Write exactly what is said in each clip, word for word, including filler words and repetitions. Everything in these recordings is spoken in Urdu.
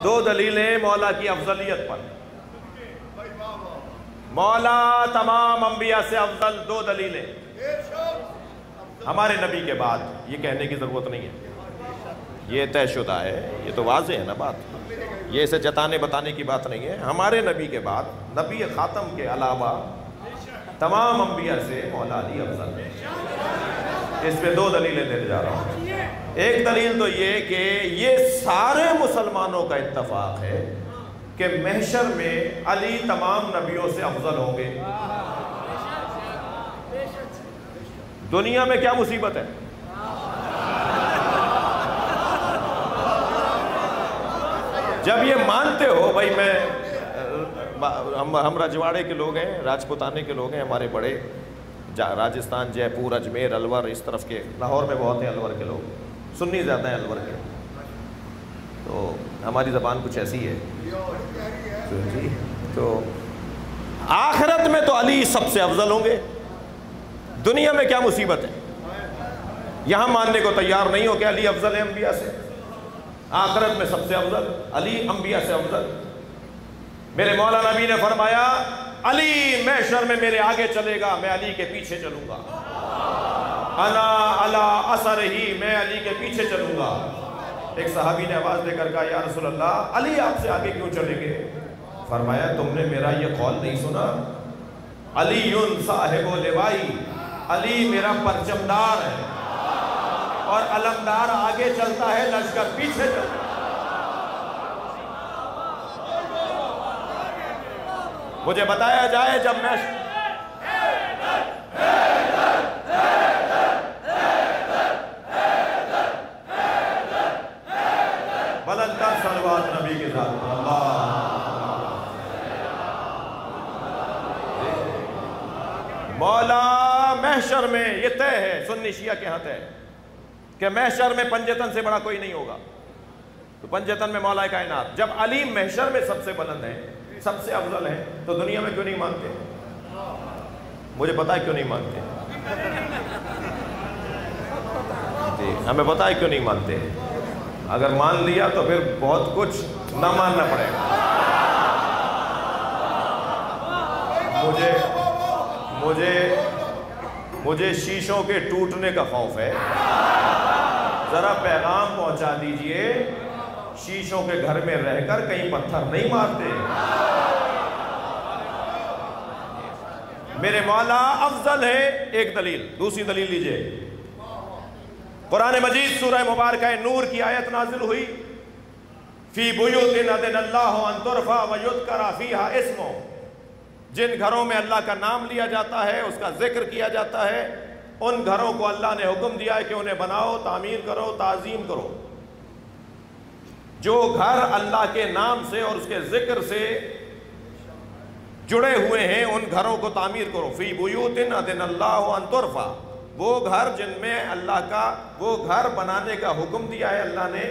دو دلیلیں مولا کی افضلیت پر. مولا تمام انبیاء سے افضل دو دلیلیں ہمارے نبی کے بعد. یہ کہنے کی ضرورت نہیں ہے، یہ طے شدہ ہے، یہ تو واضح ہے نا بات. یہ اسے جتانے بتانے کی بات نہیں ہے. ہمارے نبی کے بعد نبی خاتم کے علاوہ تمام انبیاء سے مولا علی افضل ہے. اس پہ دو دلیلیں دینے جا رہا ہوں. ایک دلیل تو یہ کہ یہ سارے مسلمانوں کا اتفاق ہے کہ محشر میں علی تمام نبیوں سے افضل ہوں گے. دنیا میں کیا مصیبت ہے؟ جب یہ مانتے ہو بھائی میں ہم ہم رجواڑے کے لوگ ہیں، راجپوتانے کے لوگ ہیں، ہمارے بڑے راجستھان، جے پور، اجمیر، الور، اس طرف کے، لاہور میں بہت ہیں الور کے لوگ، سنی زیادہ ہیں الور کے. تو ہماری زبان کچھ ایسی ہے. جی تو آخرت میں تو علی سب سے افضل ہوں گے. دنیا میں کیا مصیبت ہے؟ یہاں ماننے کو تیار نہیں ہو کہ علی افضل ہے انبیاء سے. آخرت میں سب سے افضل علی، انبیاء سے افضل. میرے مولا نبی نے فرمایا علی محشر میں میرے آگے چلے گا، میں علی کے پیچھے چلوں گا. انا علی اثر ہی، میں علی کے پیچھے چلوں گا. ایک صحابی نے آواز دے کر کہا یا رسول اللہ علی آپ سے آگے کیوں چلیں گے؟ فرمایا تم نے میرا یہ قول نہیں سنا؟ علی صاحب لوائی، علی میرا پرچمدار ہے اور علمدار آگے چلتا ہے، لشکر پیچھے چلتا ہے. مجھے بتایا جائے جب میں بلندر صلوات نبی کے ساتھ مولا محشر میں یہ طے ہے، سنی شیعہ کے ہاتھ ہے کہ محشر میں پنجتن سے بڑا کوئی نہیں ہوگا. تو پنجتن میں مولا کائنات. جب علی محشر میں سب سے بلند ہے، سب سے افضل ہے، تو دنیا میں کیوں نہیں مانتے؟ مجھے پتا ہے کیوں نہیں مانتے. جی ہمیں پتا ہے کیوں نہیں مانتے. اگر مان لیا تو پھر بہت کچھ نہ ماننا پڑے گا. مجھے مجھے مجھے شیشوں کے ٹوٹنے کا خوف ہے. ذرا پیغام پہنچا دیجئے، شیشوں کے گھر میں رہ کر کہیں پتھر نہیں مارتے. میرے مولا افضل ہے. ایک دلیل. دوسری دلیل لیجئے. قرآن مجید سورہ مبارکہ نور کی آیت نازل ہوئی فی بیوت اذن اللہ ان ترفع ویذکر فیہا اسمہ. جن گھروں میں اللہ کا نام لیا جاتا ہے، اس کا ذکر کیا جاتا ہے، ان گھروں کو اللہ نے حکم دیا ہے کہ انہیں بناؤ، تعمیر کرو، تعظیم کرو. جو گھر اللہ کے نام سے اور اس کے ذکر سے جڑے ہوئے ہیں ان گھروں کو تعمیر کرو. فی بیوت اذن اللہ ان ترفع، وہ گھر جن میں اللہ کا وہ گھر بنانے کا حکم دیا ہے اللہ نے.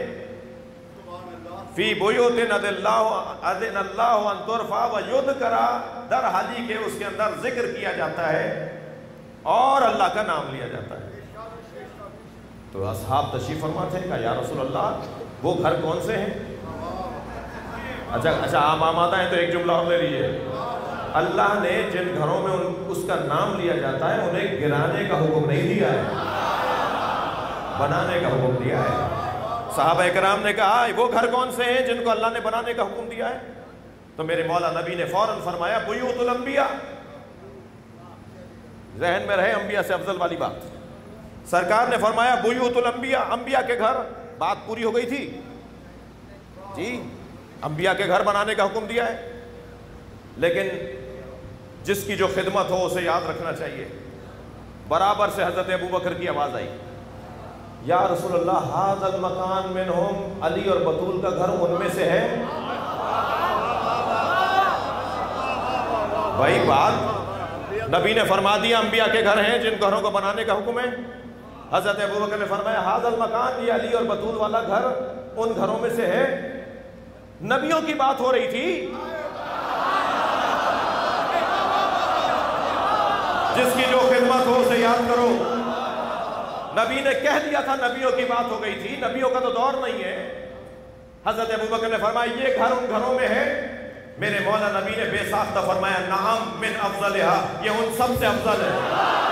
فی بیوت اذن اللہ ان ترفع ویذکر، در حالی کے اس کے اندر ذکر کیا جاتا ہے اور اللہ کا نام لیا جاتا ہے. تو اصحاب تشریف فرما تھے کہا یا رسول اللہ وہ گھر کون سے ہیں؟ اچھا اچھا آپ آمادہ ہیں تو ایک جملہ اور لے لیجیے. اللہ نے جن گھروں میں اس کا نام لیا جاتا ہے انہیں گرانے کا حکم نہیں دیا ہے، بنانے کا حکم دیا ہے. صحابہ کرام نے کہا وہ گھر کون سے ہیں جن کو اللہ نے بنانے کا حکم دیا ہے؟ تو میرے مولا نبی نے فوراً فرمایا بیوت الانبیاء. ذہن میں رہے انبیاء سے افضل والی بات. سرکار نے فرمایا بیوت الانبیاء، انبیاء کے گھر. بات پوری ہو گئی تھی جی. انبیاء کے گھر بنانے کا حکم دیا ہے، لیکن جس کی جو خدمت ہو اسے یاد رکھنا چاہیے. برابر سے حضرت ابوبکر کی آواز آئی یا رسول اللہ ھذا المکان منہم، علی اور بطول کا گھر ان میں سے ہے. بھائی بات نبی نے فرما دیا انبیاء کے گھر ہیں جن گھروں کو بنانے کا حکم ہے. حضرت ابوبکر نے فرمایا ھذا المکان، یہ علی اور بطول والا گھر ان گھروں میں سے ہے. نبیوں کی بات ہو رہی تھی. جس کی جو خدمت ہو اسے یاد کرو. نبی نے کہہ دیا تھا، نبیوں کی بات ہو گئی تھی. نبیوں کا تو دور نہیں ہے. حضرت ابوبکر نے فرمایا یہ گھر ان گھروں میں ہے، میرے مولا نبی نے بے ساختہ فرمایا نعم من افضلہا، یہ ان سب سے افضل ہے۔